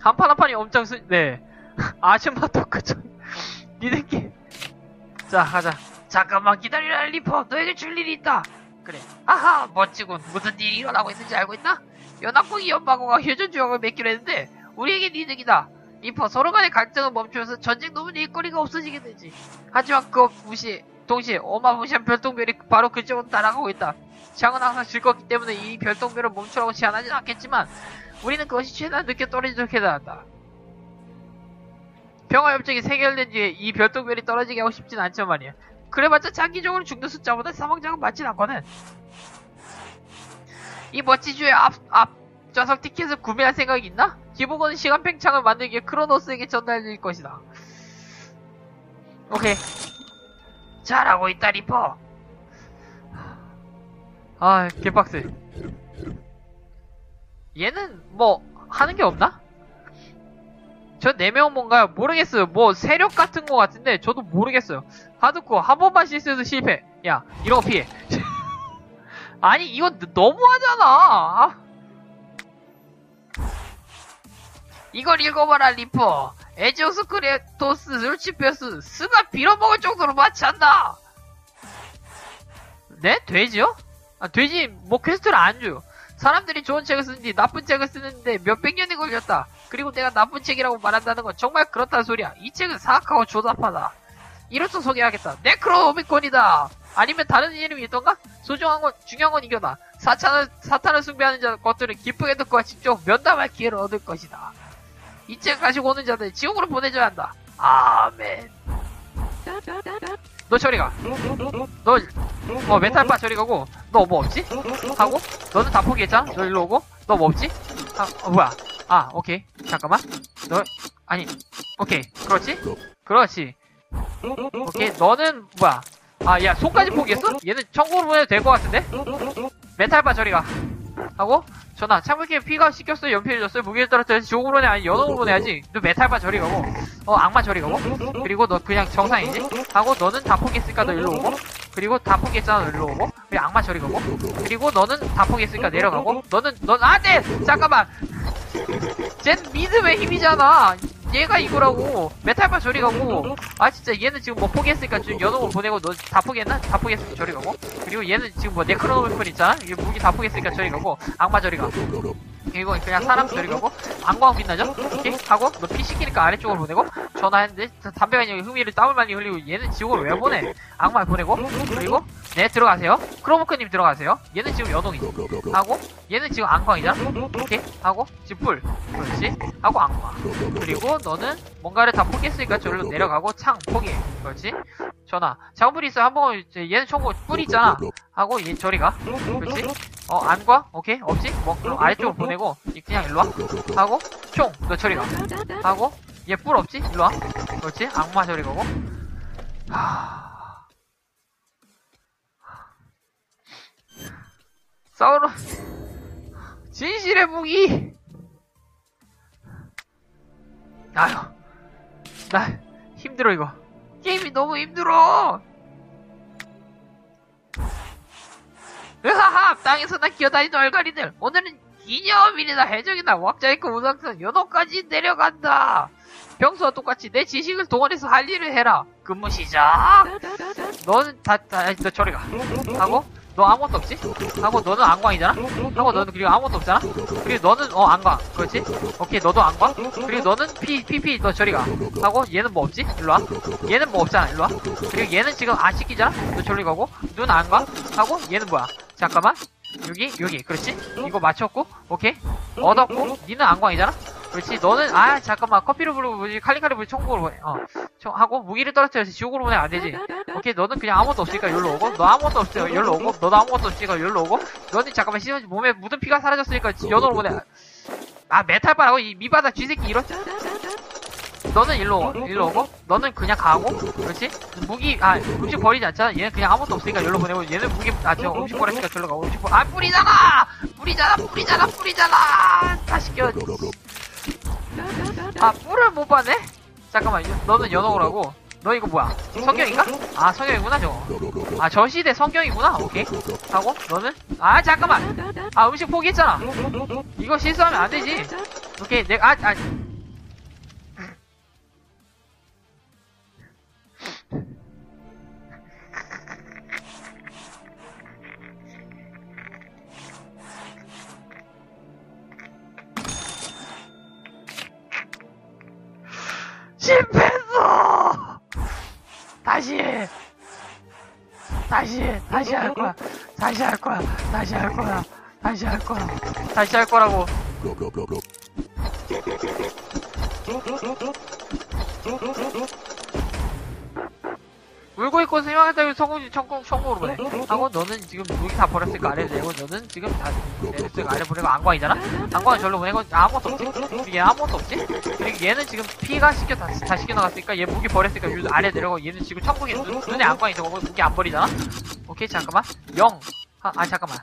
한 판 한 판이 엄청 네. 아줌마 토크죠. 니들끼리. 자, 가자. 잠깐만 기다리라, 리퍼. 너에게 줄 일이 있다. 그래. 아하, 멋지군. 무슨 일이 일어나고 있는지 알고 있나? 연합국이 연방국과 휴전조약을 맺기로 했는데 우리에겐 이득이다. 리퍼, 서로 간의 갈등을 멈추면서 전쟁 너무 일거리가 없어지게 되지. 하지만 그것 동시에 어마무시한 별똥별이 바로 그쪽으로 날아가고 있다. 장은 항상 즐겁기 때문에 이 별똥별을 멈추라고 제안하진 않겠지만 우리는 그것이 최대한 늦게 떨어지도록 해야 한다. 평화협정이 체결된 뒤에 이 별똥별이 떨어지게 하고 싶진 않지만 말이야. 그래봤자 장기적으로 죽는 숫자보다 사망자가 많진 않거든. 이 멋진 주의 앞좌석 티켓을 구매할 생각이 있나? 기본은 시간 팽창을 만들기 위해 크로노스에게 전달될 것이다. 오케이. 잘하고 있다, 리퍼. 아, 개빡세. 얘는 뭐 하는 게 없나? 저 4명은 뭔가요? 모르겠어요. 뭐 세력 같은 거 같은데 저도 모르겠어요. 하드코어 한 번만 실수해도 실패. 야, 이런 거 피해. 아니, 이건 너무하잖아. 이걸 읽어봐라, 리퍼. 에지오스 크레토스 루치페스 스가 빌어먹을 정도로 마취한다. 네? 돼지요? 아, 돼지 뭐 퀘스트를 안 줘요. 사람들이 좋은 책을 쓰는지 나쁜 책을 쓰는데 몇백 년이 걸렸다. 그리고 내가 나쁜 책이라고 말한다는 건 정말 그렇다는 소리야. 이 책은 사악하고 조잡하다. 이로써 소개하겠다. 네크로노미콘이다. 아니면 다른 이름이 있던가? 중요한 건 이거다. 사탄을 숭배하는 것들은 기쁘게 듣고 직접 면담할 기회를 얻을 것이다. 이 책 가지고 오는 자들 지옥으로 보내줘야 한다. 아멘. 너 저리 가. 너 메탈바 저리 가고. 너 뭐 없지? 하고 너는 다 포기했잖아. 너 일로 오고. 너 뭐 없지? 뭐야. 아, 오케이. 잠깐만. 아니, 오케이. 그렇지. 오케이. 너는 뭐야. 아, 야, 손까지 포기했어? 얘는 천국으로 보내도 될 것 같은데? 메탈바 저리 가. 하고 전화. 창문기에 피가 씻겼어요. 연필을 줬어요. 무기를 떨어뜨려서 지옥으로 보내. 아니, 연옥으로 보내야지. 너 메탈바 저리 가고. 악마 저리 가고. 그리고 너 그냥 정상이지? 하고 너는 다 포기했으니까 너 일로 오고. 그리고 다 포기했잖아. 너 일로 오고. 그리고 악마 저리 가고. 그리고 너는 다 포기했으니까 내려가고. 넌 안 돼! 잠깐만! 쟨 믿음의 힘이잖아. 얘가 이거라고. 메탈바 저리 가고. 아, 진짜 얘는 지금 뭐 포기했으니까 지금 연옥으로 보내고. 너 다 포기했나? 다 포기했으니까 저리 가고. 그리고 얘는 지금 뭐 네크로노미콘 있잖아. 이게 무기 다 포기했으니까 저리 가고. 악마 저리 가. 이거 그냥 사람 저리 가고. 안광 빛나죠? 이렇게 하고 너 피 시키니까 아래쪽으로 보내고. 전화했는데 담배가 있는 흥미를 땀을 많이 흘리고. 얘는 지옥으로 왜 보내? 악마 보내고. 그리고 네, 들어가세요. 크로모크님 들어가세요. 얘는 지금 연홍이지. 하고 얘는 지금 안광이잖아. 오케이. 하고 지금 불. 그렇지. 하고 악마. 그리고 너는 뭔가를 다 포기했으니까 저기로 내려가고 창 포기해. 그렇지. 전화. 작업불이 있어. 한번 얘는 총구 뿔이 있잖아. 하고 얘 저리 가. 그렇지. 안광. 오케이. 없지. 뭐 그럼 아래쪽으로 보내고 그냥 일로 와. 하고 총. 너 저리 가. 하고 얘 뿔 없지. 일로 와. 그렇지. 악마 저리 가고. 싸우러 진실의 무기. 아휴, 나 힘들어. 이거 게임이 너무 힘들어. 으하하, 땅에서 나 기어다니는 얼갈이들. 오늘은 기념일이다. 해적이다. 왁자 있고 우상선 연옥까지 내려간다. 평소와 똑같이 내 지식을 동원해서 할 일을 해라. 근무 시작. 너는 너 저리 가. 하고 너 아무것도 없지? 하고 너는 안광이잖아? 하고 너는 그리고 아무것도 없잖아? 그리고 너는 안광. 그렇지? 오케이, 너도 안광. 그리고 너는 피 너 저리 가. 하고 얘는 뭐 없지? 일로 와. 얘는 뭐 없잖아. 일로 와. 그리고 얘는 지금 안 씻기잖아? 너 저리 가고. 눈 안광. 하고 얘는 뭐야? 잠깐만. 여기. 그렇지? 이거 맞췄고. 오케이. 얻었고. 니는 안광이잖아? 그렇지. 너는 잠깐만. 커피를 부르고 칼리칼리 부르고 총구로 보내. 하고 무기를 떨어뜨려서 지옥으로 보내면 안 되지. 오케이. 너는 그냥 아무것도 없으니까 여기로 오고. 너 아무것도 없으니까 여기로 오고. 너도 아무것도 없으니까 여기로 오고. 너는 잠깐만 몸에 묻은 피가 사라졌으니까 연으로 보내. 메탈바라고 이 미바다 쥐새끼 이런. 너는 일로 오고. 너는 그냥 가고. 그렇지? 무기 음식 버리지 않잖아. 얘는 그냥 아무것도 없으니까 여기로 보내고. 얘는 무기 저 음식 버렸으니까 저기로 가고. 음식 뿌리잖아. 다 시켜. 뿔을 못 봤네? 잠깐만, 너는 연옥을 하고. 너 이거 뭐야? 성경인가? 성경이구나, 저거. 저 시대 성경이구나? 오케이. 하고, 너는? 잠깐만! 음식 포기했잖아. 이거 실수하면 안 되지. 오케이, 실패했어! 다시 할 거야. 다시 할 거라고. 울고 있고 희망했다고 천국으로 보내. 하고 너는 지금 무기 다 버렸으니까 아래 내고 너는 지금 다 내렸으니까 아래 보내고 안광이잖아? 안광은 절로 보내고 아무것도 없지? 그리고 얘 아무것도 없지? 그리고 얘는 지금 피가 다 씻겨 나갔으니까 얘 무기 버렸으니까 아래 내려고 얘는 지금 천국에 눈에 안광이 저거고 무기 안 버리잖아? 오케이 잠깐만 0 잠깐만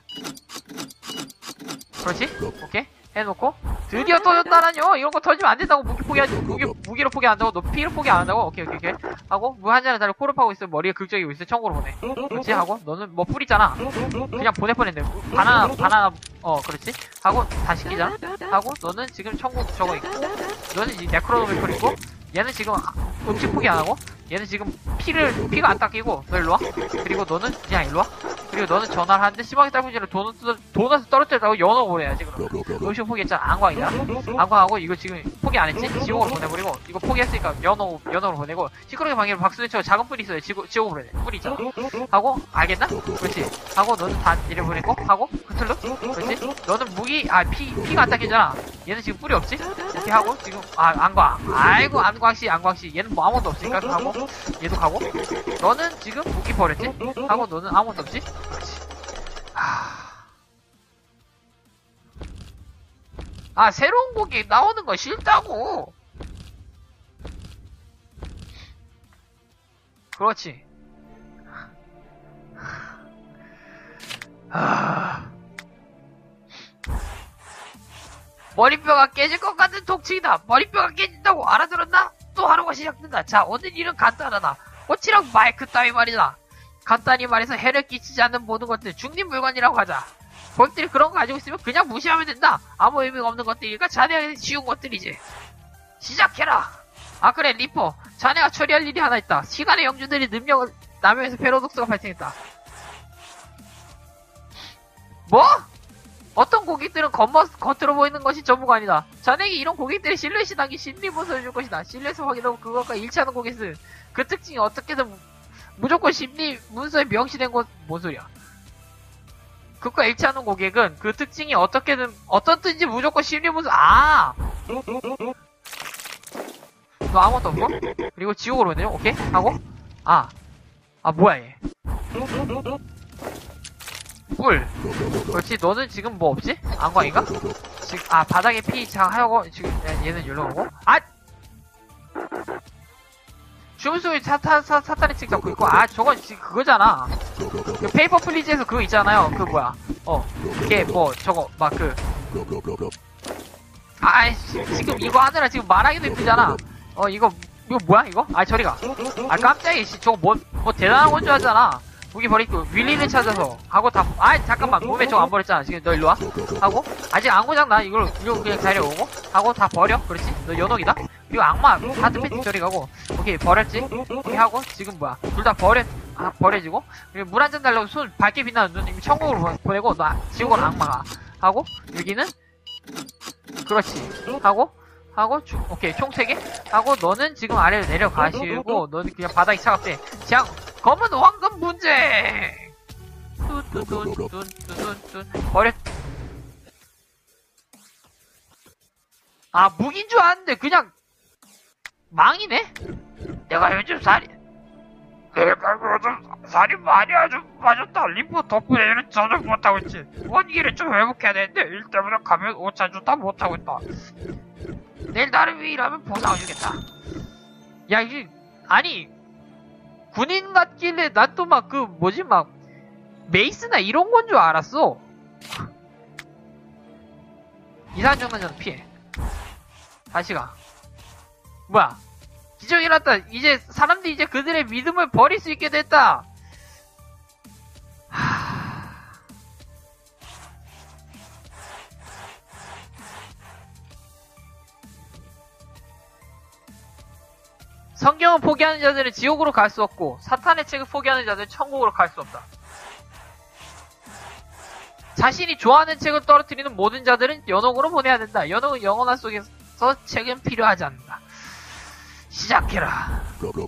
그렇지? 오케이 해놓고 드디어 터졌다라뇨. 이런 거 터지면 안 된다고. 무기 포기하지. 무기로 포기 안 한다고. 너 피로 포기 안 한다고. 오케이 하고 무 한 잔에 달려 코를 파고 있어. 머리가 긁적이고 있어. 천국으로 보내. 그렇지? 하고 너는 뭐 풀 있잖아. 그냥 보낼 뻔했네. 바나나 그렇지? 하고 다 시키잖아. 하고 너는 지금 천국 저거 있고 너는 이 네크로노미컬 있고 얘는 지금 음식 포기 안 하고 얘는 지금 피가 안 닦이고 너 일로와. 그리고 너는 그냥 일로와. 그리고 너는 전화를 하는데 심하게 딸꾹질을 도넛을 떨어뜨렸다고 연어 보내야지. 그럼 음식 포기했잖아. 안광이잖아. 안광하고 이거 지금 포기 안 했지? 지옥으로 보내버리고 이거 포기했으니까 연어로 보내고 시끄럽게 방해로 박수를 쳐. 작은 뿔이 있어요. 지옥으로 보내. 뿔이 있잖아. 하고 알겠나? 그렇지. 하고 너는 다 이래 보내고 하고 그틀로 그렇지. 너는 무기 피가 안 닦이잖아. 얘는 지금 뿔이 없지? 이렇게 하고 지금 안광. 아이고 안광씨 얘는 뭐 아무것도 없으니까 하고 얘도 가고 너는 지금 무기 버렸지? 하고 너는 아무것도 없지? 그렇지. 새로운 곡이 나오는 거 싫다고. 그렇지. 머리뼈가 깨질 것 같은 독칭이다. 머리뼈가 깨진다고 알아들었나? 또 하루가 시작된다. 자, 오늘 일은 간단하다. 꽃이랑 마이크 따위 말이다. 간단히 말해서 해를 끼치지 않는 모든 것들 중립 물건이라고 하자. 고객들이 그런 거 가지고 있으면 그냥 무시하면 된다. 아무 의미가 없는 것들이니까 자네에게 쉬운 것들이지. 시작해라. 그래 리퍼. 자네가 처리할 일이 하나 있다. 시간의 영주들이 능력을 남용해서 패러독스가 발생했다. 뭐? 어떤 고객들은 겉으로 보이는 것이 전부가 아니다. 자네에게 이런 고객들의 신뢰 신앙이 심리 문서를 줄 것이다. 신뢰에서 확인하고 그것과 일치하는 고객은 그 특징이 어떻게든 무조건 심리 문서에 명시된 것 뭔 소리야? 그것과 일치하는 고객은 그 특징이 어떻게든 어떤 뜻인지 무조건 심리 문서 너 아무것도 없고 그리고 지옥으로 보내요. 오케이 하고 뭐야 얘 뿔. 그렇지. 너는 지금 뭐 없지? 안광인가? 지금 바닥에 피 하고 지금 얘는 여기로 오고 주문소에 사탄의 책 잡고 있고 저건 지금 그거잖아. 그 페이퍼 플리즈에서 그거 있잖아요. 그 뭐야 그게 뭐 저거 막 지금 이거 하느라 지금 말하기도 힘들잖아. 이거 뭐야 이거? 저리가. 깜짝이야. 저거 뭐 대단한 건 줄 알잖아. 무기 버리고 윌리를 찾아서 하고 다 잠깐만 몸에 저거 안 버렸잖아. 지금 너 일로와 하고 아직 안 고장나. 이거 그냥 자리오고 하고 다 버려. 그렇지. 너 연옥이다. 그리고 악마 하드 패티 저리 가고 오케이 버렸지. 오케이 하고 지금 뭐야 둘 다 버려지고 그리고 물 한 잔 달라고 손 밝게 빛나는 눈 이미 천국으로 보내고 너 지옥으로 악마가 하고 여기는 그렇지 하고 오케이 총 3개 하고 너는 지금 아래로 내려가시고 너는 그냥 바닥이 차갑대. 자 검은 황금 문제 버려. 무기인 줄 알았는데 그냥 망이네? 내가 요즘 살이 많이 아주 빠졌다. 리포 덕분에 일을 전혀 못하고 있지. 원기를 좀 회복해야 되는데 일 때문에 가면 오차주 다 못하고 있다. 내일 나를 위해 일하면 보상해주겠다. 야 이게 군인 같길래 난 또 막 메이스나 이런 건 줄 알았어. 이상한 장난전 피해. 다시 가. 뭐야? 기적이 났다. 이제 사람들이 이제 그들의 믿음을 버릴 수 있게 됐다. 성경을 포기하는 자들은 지옥으로 갈 수 없고 사탄의 책을 포기하는 자들은 천국으로 갈 수 없다. 자신이 좋아하는 책을 떨어뜨리는 모든 자들은 연옥으로 보내야 된다. 연옥은 영원한 속에서 책은 필요하지 않는다. 시작해라.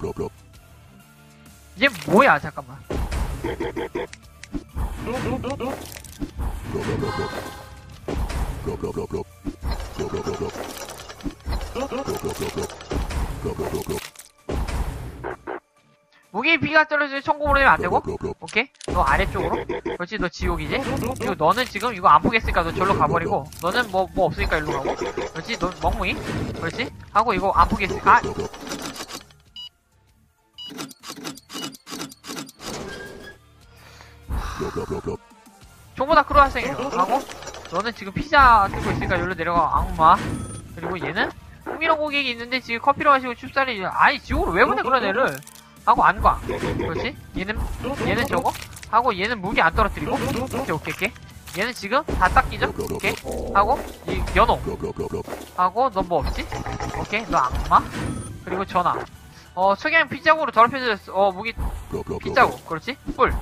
얘 뭐야, 잠깐만. 무기 피가 떨어져서 천공으로 되면 안 되고, 오케이? 너 아래쪽으로. 그렇지, 너 지옥이지? 그리고 너는 지금 이거 안 보겠으니까 너 절로 가버리고, 너는 뭐 없으니까 일로 가고, 그렇지? 너 멍뭉이, 그렇지? 하고 이거 안 보겠으니까, 아! 전부 다 크로아상이죠. 하고, 너는 지금 피자 뜯고 있으니까 여기로 내려가, 악마. 그리고 얘는 흥미로운 고객이 있는데 지금 커피를 마시고 춥살이, 아니, 지옥으로 왜 보내, 그런 애를. 하고 안광. 그렇지? 얘는 저거? 하고 얘는 무기 안 떨어뜨리고. 오케이. 얘는 지금 다 닦이죠? 오케이. 하고 이 연호. 하고 너 뭐 없지? 오케이. 너 악마. 그리고 전화. 석양 피자국으로 더럽혀졌어. 무기 피자국. 그렇지? 뿔.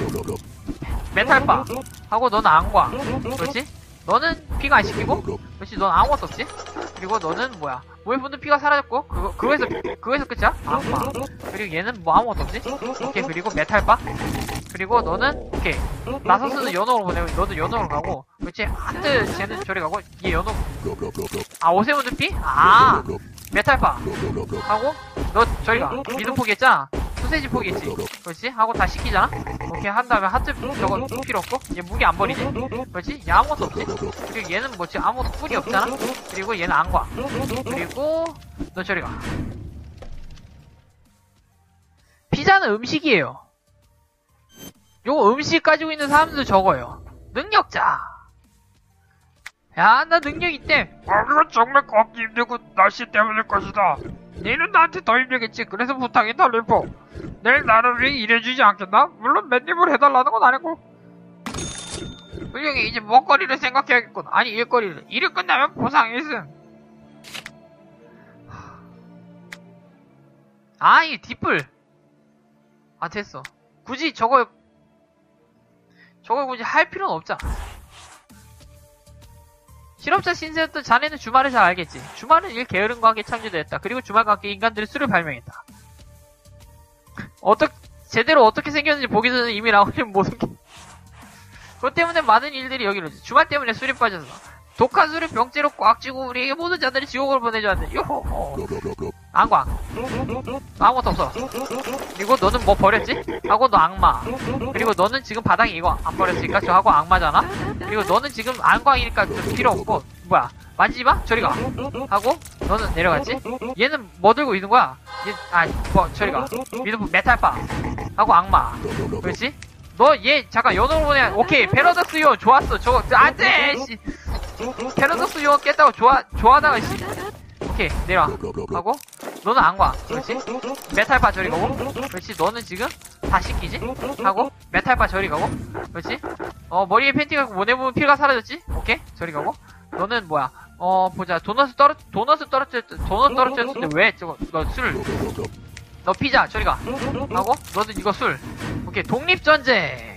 메탈바. 하고 너는 안광. 그렇지? 너는 피가 안 씻기고. 그렇지? 넌 아무것도 없지? 그리고 너는 뭐야? 모에 붙는 피가 사라졌고, 그거에서 끝이야? 악마. 그리고 얘는 뭐 아무것도 없지? 오케이, 그리고 메탈바. 그리고 너는, 오케이. 나서스는 연옥으로 보내고, 너도 연옥으로 가고, 그렇지? 하트, 쟤는 저리 가고, 얘 연옥. 아, 옷에 묻은 피? 아, 메탈바. 하고, 너 저리 가. 믿음 포기했잖아? 소세지 포기했지? 그렇지? 하고 다 시키잖아? 오케이, 한 다음에 하트 저거 필요 없고, 얘 무기 안 버리지? 그렇지? 얘 아무것도 없지? 그리고 얘는 뭐지? 아무것도 뿔이 없잖아? 그리고 얘는 안과. 그리고, 너 저리 가. 피자는 음식이에요. 요거 음식 가지고 있는 사람도 적어요. 능력자. 야, 나 능력 있대. 이건 정말 걷기 힘들고 날씨 때문일 것이다. 내일은 나한테 더 힘들겠지. 그래서 부탁이다, 리포. 내일 나를 위해 일해주지 않겠나? 물론 맨입을 해달라는 건 아니고. 훌륭해, 이제 먹거리를 생각해야겠군. 아니, 일거리를. 일이 끝나면 보상이 있음. 아, 이 뒷불. 아, 됐어. 굳이 저걸 굳이 할 필요는 없잖아. 실업자 신세였던 자네는 주말을 잘 알겠지. 주말은 일 게으름과 함께 창조되었다. 그리고 주말과 함께 인간들이 술을 발명했다. 제대로 어떻게 생겼는지 보기 전에 이미 나오는 모든 게. 그것 때문에 많은 일들이 여기로 오지. 주말 때문에 술이 빠져서. 독한 술을 병째로 꽉 쥐고 우리에게 모든 자들이 지옥으로 보내줘야한대. 요호. 안광. 아무것도 없어. 그리고 너는 뭐 버렸지? 하고 너 악마. 그리고 너는 지금 바닥에 이거 안 버렸으니까 저 하고 악마잖아? 그리고 너는 지금 안광이니까 필요 없고, 뭐야. 만지지 마? 저리 가. 하고 너는 내려갔지? 얘는 뭐 들고 있는 거야? 저리 가. 메탈바. 하고 악마. 그렇지? 너 얘 잠깐 연어로 보내. 오케이. 패러독스 요원 좋았어. 저거 안돼. 씨. 패러독스 요원 깼다고 좋아하다가 씨. 오케이 내려와. 하고 너는 안과. 그렇지? 메탈바 저리 가고. 그렇지? 너는 지금 다 씻기지? 하고 메탈바 저리 가고. 그렇지? 머리에 팬티가 모내보면 피가 사라졌지? 오케이 저리 가고. 너는 뭐야? 보자. 도넛 떨어뜨렸는데 왜 저거 너 피자 저리 가. 하고 너는 이거 술. 오케이 독립전쟁.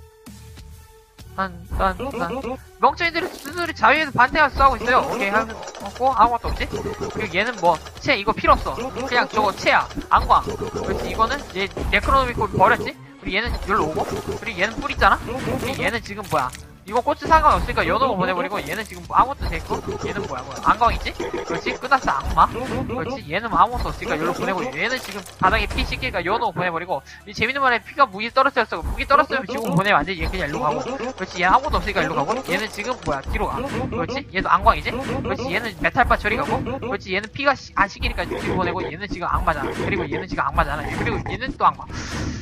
멍청이들이 스스로 자유에서 반대하고 싸우고 있어요. 오케이 하고 아무것도 없지? 그리고 얘는 뭐 채 이거 필요 없어. 그냥 저거 채야. 안광. 그렇지 이거는 얘 네크로노미코 버렸지? 그리고 얘는 여기로 오고. 그리고 얘는 뿔 있잖아? 그리고 얘는 지금 뭐야? 이거 꽃이 상관없으니까 연옥을 보내버리고 얘는 지금 뭐 아무것도 됐고 얘는 뭐야 안광 있지? 그렇지 끝났어 악마. 그렇지 얘는 뭐 아무것도 없으니까 여기로 보내고 얘는 지금 바닥에 피 씻기니까 연옥을 보내버리고 이 재밌는 말에 피가 무기 떨어뜨렸어. 무기 떨어뜨리면 지금 보내면 안돼. 얘 그냥 일로 가고. 그렇지 얘 아무것도 없으니까 일로 가고. 얘는 지금 뭐야 뒤로 가. 그렇지 얘도 안광이지? 그렇지 얘는 메탈바 처리 가고. 그렇지 얘는 피가 안 씻기니까 뒤로 보내고 얘는 지금 악마잖아. 그리고 얘는 지금 악마잖아. 그리고 얘는 또 악마.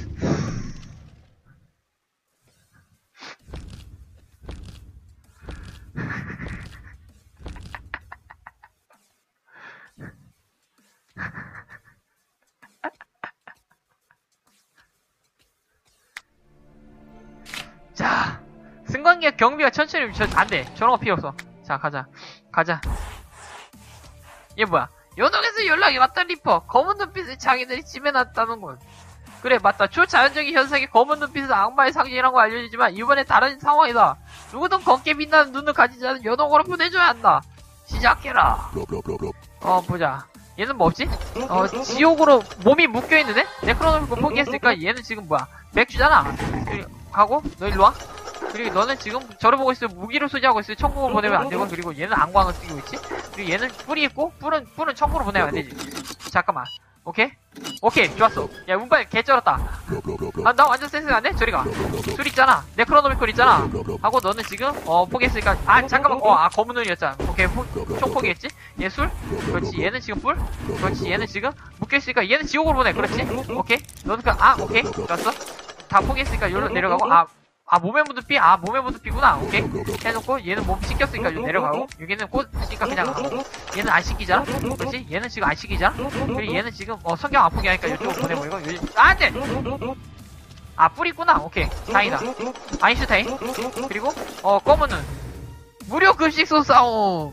자, 승관기가 경비가 천천히 안돼. 저런 거 필요 없어. 자, 가자. 얘 뭐야? 연옥에서 연락이 왔던 리퍼. 검은 눈빛을 자기들이 집어놨다는군. 그래, 맞다. 초자연적인 현상이 검은 눈빛은 악마의 상징이라는 거 알려지지만 이번에 다른 상황이다. 누구든 검게 빛나는 눈을 가진 자는 연옥으로 보내줘야 한다. 시작해라. 보자. 얘는 뭐 없지? 지옥으로 몸이 묶여있는 애? 네크로노미코 포기했으니까 얘는 지금 뭐야? 맥주잖아. 하고 너 일로와. 그리고 너는 지금 저를 보고 있어. 무기를 소지하고 있어. 천국을 보내면 안 되고. 그리고 얘는 안광을 띄고 있지. 그리고 얘는 뿔이 있고 뿔은 천국으로 보내면 안 되지. 잠깐만. 오케이? 오케이, 좋았어. 야, 운빨 개쩔었다. 아, 나 완전 센스가 안 돼? 저리 가. 술 있잖아. 네크로노미콜 있잖아. 하고 너는 지금, 포기했으니까. 아, 잠깐만. 검은 눈이었잖아. 오케이, 총 포기했지? 얘 술? 그렇지. 얘는 지금 뿔? 그렇지. 얘는 지금 묶여있으니까 얘는 지옥으로 보내. 그렇지? 오케이. 너는 오케이. 좋았어. 다 포기했으니까 여기로 내려가고. 몸에 묻은 피? 몸에 묻은 피구나. 오케이. 해놓고, 얘는 몸 씻겼으니까 여기 내려가고. 여기는 꽂으니까 그냥 가고. 얘는 안 씻기잖아? 그렇지? 얘는 지금 안 씻기잖아? 그리고 얘는 지금, 성경 아프게 하니까 이쪽으로 보내버리고. 안 돼! 뿔 있구나. 오케이. 다행이다. 아인슈타인. 그리고, 검은 눈. 무료 급식소 싸움.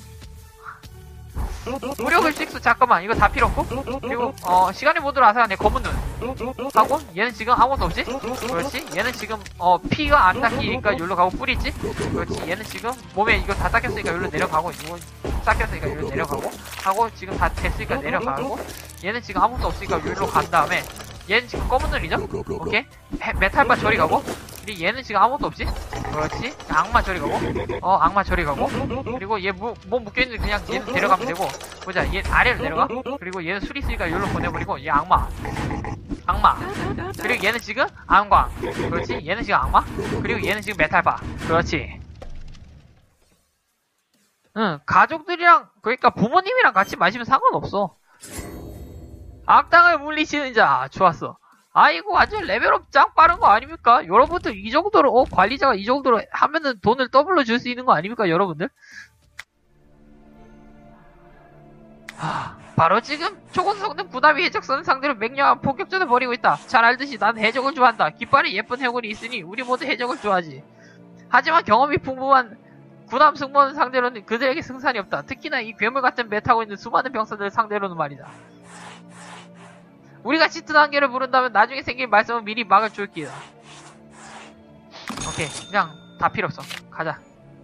무료 급식소, 잠깐만. 이거 다 필요 없고. 그리고, 시간의 모드로 아사하네. 검은 눈. 하고, 얘는 지금 아무것도 없지? 그렇지? 얘는 지금, 피가 안 닦이니까 여기로 가고, 뿔 있지? 그렇지? 얘는 지금, 몸에 이거 다 닦였으니까 여기로 내려가고, 이거 닦였으니까 여기로 내려가고, 하고, 지금 다 됐으니까 내려가고, 얘는 지금 아무것도 없으니까 여기로 간 다음에, 얘는 지금 검은 눈이죠? 오케이? 메탈바 저리 가고, 그리고 얘는 지금 아무것도 없지? 그렇지? 악마 저리 가고, 악마 저리 가고, 그리고 얘 몸 묶여있는데 그냥 얘는 데려가면 되고, 보자, 얘 아래로 내려가, 그리고 얘는 술 있으니까 여기로 보내버리고, 얘 악마, 그리고 얘는 지금 안광, 그렇지? 얘는 지금 악마, 그리고 얘는 지금 메탈바, 그렇지? 응, 가족들이랑, 그러니까 부모님이랑 같이 마시면 상관없어. 악당을 물리치는 자, 좋았어. 아이고, 아주 레벨업 짱 빠른 거 아닙니까? 여러분들 이 정도로, 관리자가 이 정도로 하면은 돈을 더블로 줄 수 있는 거 아닙니까, 여러분들? 바로 지금 초고속능 부담이 해적선을 상대로 맹렬한 폭격전을 벌이고 있다. 잘 알듯이 난 해적을 좋아한다. 깃발에 예쁜 해골이 있으니 우리 모두 해적을 좋아하지. 하지만 경험이 풍부한 군함 승무원 상대로는 그들에게 승산이 없다. 특히나 이 괴물 같은 배 타고 있는 수많은 병사들 상대로는 말이다. 우리가 짙은 한계를 부른다면 나중에 생길 말썽은 미리 막을 줄기다. 오케이, 그냥 다 필요 없어. 가자.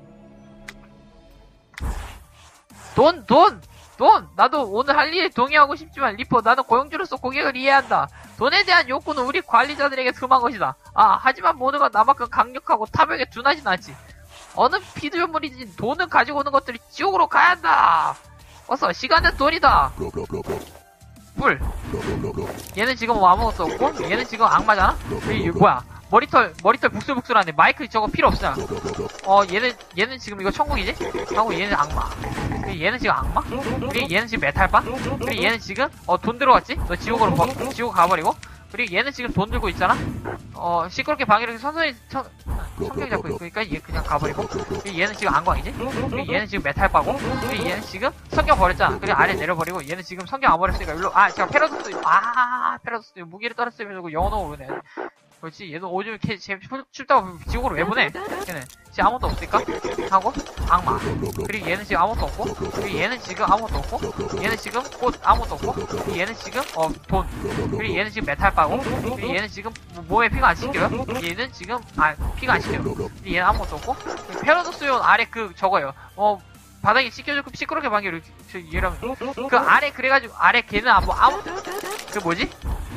돈! 나도 오늘 할 일에 동의하고 싶지만 리퍼, 나는 고용주로서 고객을 이해한다. 돈에 대한 욕구는 우리 관리자들에게 금한 것이다. 하지만 모두가 나만큼 강력하고 탐욕에 둔하진 않지. 어느 피조물이든 돈을 가지고 오는 것들이 지옥으로 가야 한다. 어서, 시간은 돈이다. 뿔. 얘는 지금 아무것도 없고, 얘는 지금 악마잖아? 뭐야. 머리털 북슬북슬하네. 마이크 저거 필요 없잖아. 얘는 지금 이거 천국이지? 하고 얘는 악마. 그리고 얘는 지금 악마? 그리고 얘는 지금 메탈바? 그리고 얘는 지금, 돈 들어갔지? 너 지옥으로, 지옥 가버리고. 그리고 얘는 지금 돈 들고 있잖아? 시끄럽게 방해를 선선히 성격 잡고 있으니까 얘 그냥 가버리고. 그리고 얘는 지금 안광이지? 그리고 얘는 지금 메탈바고. 그리고 얘는 지금 성경 버렸잖아. 그리고 아래 내려버리고. 얘는 지금 성경 안 버렸으니까 일로, 제가 패러도스, 패러도스 무기를 떨어뜨리면서 영혼으로 오네. 그렇지. 얘도 오줌 춥다고 지옥으로 왜 보내? 얘는 지금 아무것도 없으니까 하고 악마. 그리고 얘는 지금 아무것도 없고. 그리고 얘는 지금 아무것도 없고. 얘는 지금 꽃 아무것도 없고. 그리고 얘는 지금 돈. 그리고 얘는 지금 메탈 빠고. 그리고 얘는 지금 몸에 피가 안 씻겨요. 얘는 지금 피가 안 씻겨요. 그리고 얘는 아무것도 없고. 패러도스용 아래 저거요. 바닥에 씻겨주고 시끄럽게 방귀를 얘라면 그 아래 그래가지고 아래 걔는 뭐지?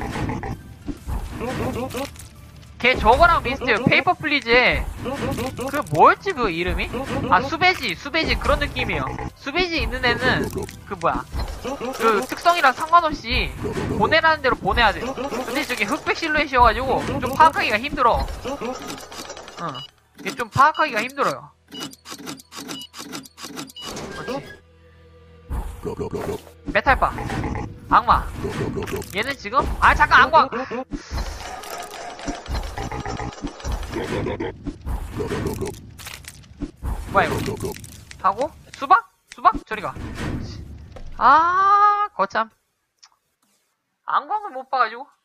걔 저거랑 비슷해요. 페이퍼 플리즈에 그 뭐였지 그 이름이? 수베지 그런 느낌이에요. 수베지 있는 애는 그 특성이랑 상관없이 보내라는 대로 보내야 돼. 근데 저게 흑백 실루엣이어가지고 좀 파악하기가 힘들어. 이게 좀 파악하기가 힘들어요. 그렇지. 메탈바 악마. 얘는 지금 잠깐 안광. 뭐야 이거 하고 수박 저리가. 거참 안광을 못 봐가지고